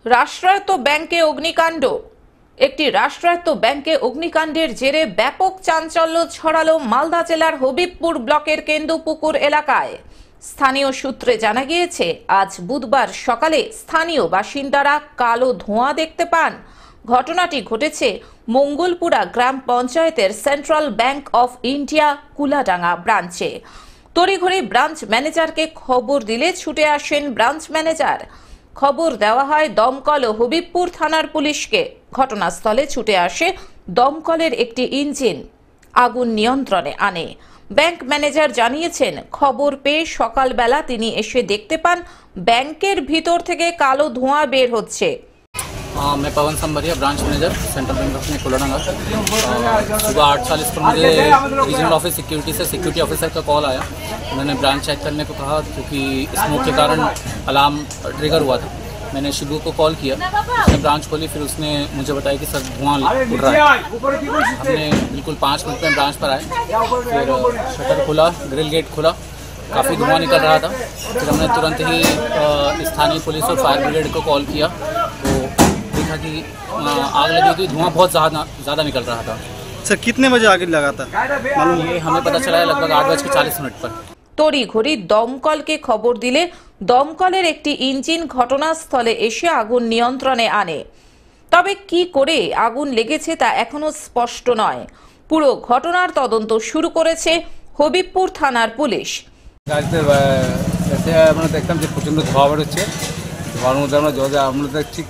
রাষ্ট্রায়ত্ত ব্যাংকে অগ্নিকাণ্ড। একটি রাষ্ট্রায়ত্ত ব্যাংকে অগ্নিকাণ্ডের জেরে ব্যাপক চাঞ্চল্য ছড়ালো মালদা জেলার হবিবপুর ব্লকের কেন্দুপুকুর এলাকায়। স্থানীয় সূত্রে জানা গিয়েছে, আজ বুধবার সকালে স্থানীয় বাসিন্দারা কালো ধোঁয়া দেখতে পান। ঘটনাটি ঘটেছে মঙ্গলপুরা গ্রাম পঞ্চায়েতের Central Bank of India Kuladanga ব্রাঞ্চে। তড়িঘড়ি ব্রাঞ্চ ম্যানেজারকে খবর দিলে ছুটে আসেন ব্রাঞ্চ ম্যানেজার। খবর দেওয়া হয় দমকল ও হবিবপুর থানার পুলিশকে। ঘটনাস্থলে ছুটে আসে দমকলের একটি ইঞ্জিন, আগুন নিয়ন্ত্রণে আনে। ব্যাংক ম্যানেজার জানিয়েছেন, খবর পেয়ে সকালবেলা তিনি এসে দেখতে পান ব্যাংকের ভিতর থেকে কালো ধোঁয়া বের হচ্ছে। मैं Pawan Sambaria, branch manager, Central Bank of Kuladanga. सुबह 8:40 पर मुझे रीजनल ऑफिस सिक्योरिटी से सिक्योरिटी ऑफिसर का कॉल आया। उन्होंने ब्रांच चेक करने को कहा क्योंकि स्मोक के कारण अलार्म ट्रिगर हुआ था। मैंने शिबू को कॉल किया, उसने ब्रांच खोली, फिर उसने मुझे बताया कि सर धुआं उड़ रहा है। हमने बिल्कुल 5 मिनट में ब्रांच पर आए, फिर शटर खुला, ग्रिल गेट खुला, काफ़ी धुआं निकल रहा था। फिर हमने तुरंत ही स्थानीय पुलिस और फायर ब्रिगेड को कॉल किया, तो देखा कि आग लगी थी, धुआं बहुत ज़्यादा निकल रहा था। सर कितने बजे आग लगा था मालूम? ये हमें पता चला है लगभग 8:40 पर। তড়িঘড়ি দমকলকে খবর দিলে দমকলের একটি ইঞ্জিন ঘটনাস্থলে এসে আগুন নিয়ন্ত্রণে আনে। তবে কি করে আগুন লেগেছে তা এখনো স্পষ্ট নয়। পুরো ঘটনার তদন্ত শুরু করেছে হবিবপুর থানার পুলিশ। গাড়িতে এসে আমরা দেখতাম যে প্রচণ্ড ধোঁয়া বেরোচ্ছে। ধোঁয়ার মধ্যে আমরা ঠিক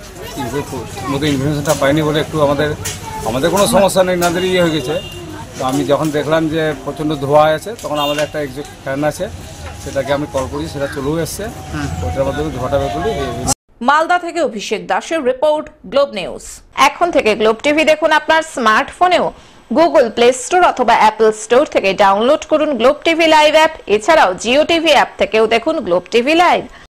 মতো ইনফরমেশনটা পাইনি বলে একটু আমাদের কোনো সমস্যা নেই, নাদের ইয়ে হয়ে গেছে। তো আমি যখন দেখলাম যে প্রচণ্ড ধোঁয়া আছে, তখন আমাদের একটা এক্সট ফ্যান আছে, সেটাকে আমি কল করি, সেটা চলেও এসছে। ওটার মাধ্যমে ধোঁয়াটা বের করি। মালদা থেকে অভিষেক দাসের রিপোর্ট, গ্লোব নিউজ। এখন থেকে গ্লোব টিভি দেখুন আপনার স্মার্টফোনেও। গুগল প্লে স্টোর অথবা অ্যাপল স্টোর থেকে ডাউনলোড করুন গ্লোব টিভি লাইভ অ্যাপ। এছাড়াও জিও টিভি অ্যাপ থেকেও দেখুন গ্লোব টিভি লাইভ।